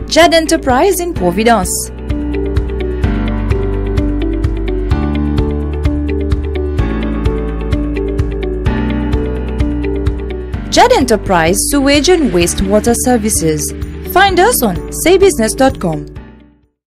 Judd Enterprise in Providence. Judd Enterprise Sewage and Wastewater Services. Find us on saybusiness.com.